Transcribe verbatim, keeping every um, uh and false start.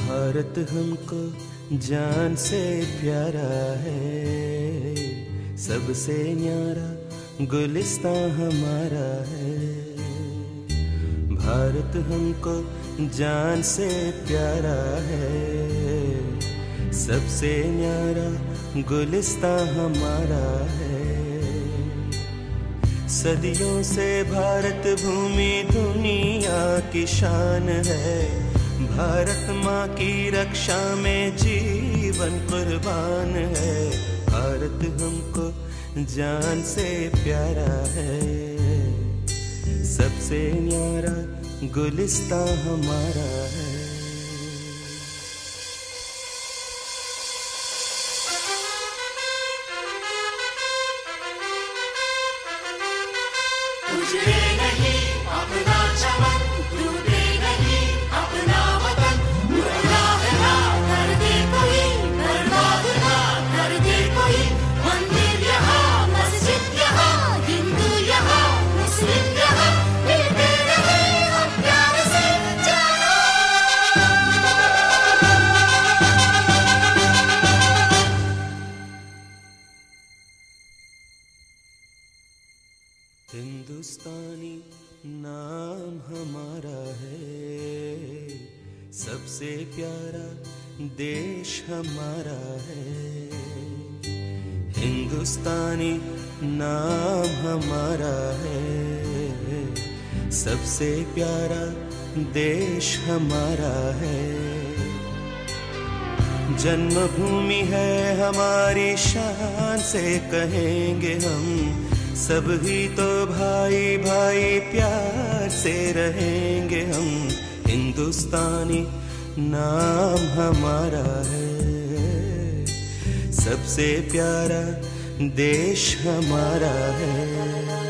भारत हमको जान से प्यारा है, सबसे न्यारा गुलिस्तां हमारा है। भारत हमको जान से प्यारा है, सबसे न्यारा गुलिस्तां हमारा है। सदियों से भारत भूमि दुनिया की शान है, भारत माँ की रक्षा में जीवन कुर्बान है। भारत हमको जान से प्यारा है, सबसे न्यारा गुलिस्तां हमारा है। उजड़े नहीं अपना चमन, डूबे नहीं अपना वतन, गुमराह ना कर दे कोई, बर्बाद ना कर दे कोई। मंदिर यहाँ, मस्जिद यहाँ, हिंदू यहाँ, मुस्लिम यहाँ, मिलते रहे हम प्यार से जानो। हिंदुस्तानी नाम हमारा है, सबसे प्यारा देश हमारा है। हिंदुस्तानी नाम हमारा है, सबसे प्यारा देश हमारा है। जन्मभूमि है हमारी, शान से कहेंगे हम, सब ही तो भाई भाई प्यार से रहेंगे हम। हिंदुस्तानी नाम हमारा है, सबसे प्यारा देश हमारा है।